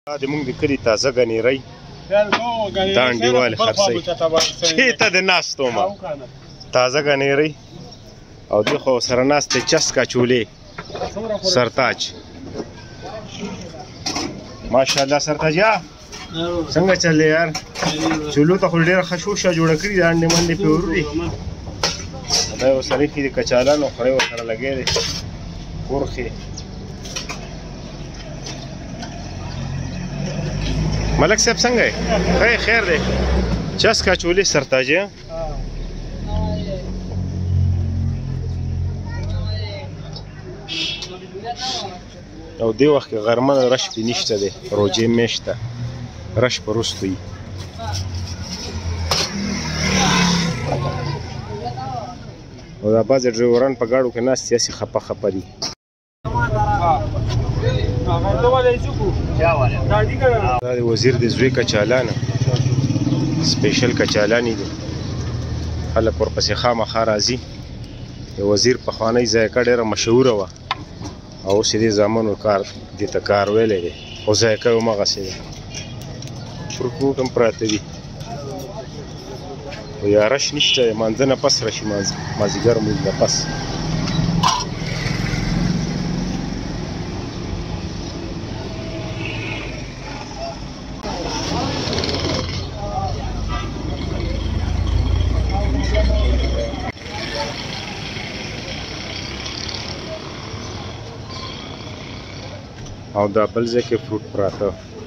د موږ د کلي تازه ګنیرۍ دا انډیوال خرڅوي چېرته د ناستو ما تازه ګنیرۍ او دې خوا سره ناست دی چس کچولې سرتاج ماشاءالله سرتاجیا څنګه چلې یار چولو ته خو ډېره ښه شوشه جوړه کړې ده انډې منډې پرې وروري دا یو سړی ښي د کچالانو خوړی ورسره لګی دی کورخې ملک صاحب څنګه یې ښه خیر دی چس کچولې سرتاجي او دې وخت کې غرمه رش پې نشته دی روجې میاشت ده رش په وروستو وي او دا بعضې ډریوران په ګاډو کې ناست دي هسې خپه خپه دي دا د وزیر د زوی کچالانه سپیشل کچالانې دي خلک ورپسې خامخا راځي د وزیر پخوانی ذایقه ډېره مشهوره وه او اوس یې دې زامنو کار دې ته کار ویلی دی خو ذایقه یې همغسې ده فرکوټ هم پراته دي خو یا رش نشته دی مانځه نه پس راشي مازدیګر مونځ نه پس او دا بل ځای کې فروټ پراته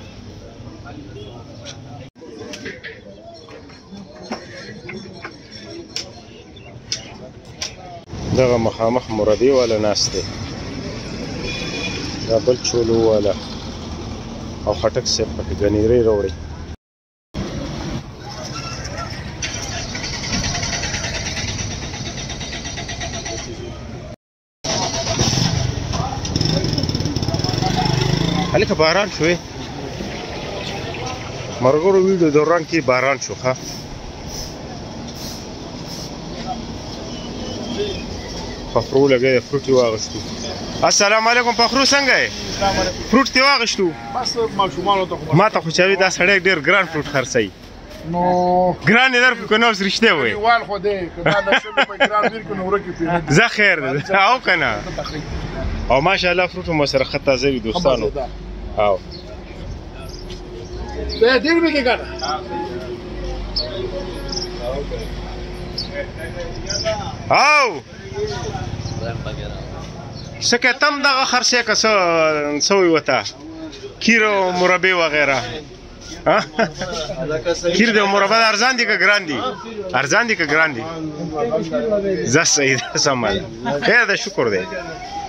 دغه مخامخ مربی والا ناست دی دا بل چولو والا او خټک صاحب پکې ګنیرۍ راوړي هلکه باران شوی مرګورو ویډیو دوران کې باران شو ښه فخرو لګی دی فروټ یې واغېستو السلام علیکم فخرو څنګه یې فروټ دې واغېستو ما ته خو چې دا سړی ډېر ګران فروټ خرڅوي ګران یې درکړو که نه اوس رښتیا وایي زه خیر دی او که نه او ماشاءالله فروټ هم ورسره ښه تازه وي دوستانو او او څه کې تم دغه خرڅې که څه وي ورته کیر او مربی وغیره کیر دی او مربی ارزان دي که ګران دي ارزان دي که ګران دي زه صحیح ده سمه ده خیر ده شکر دی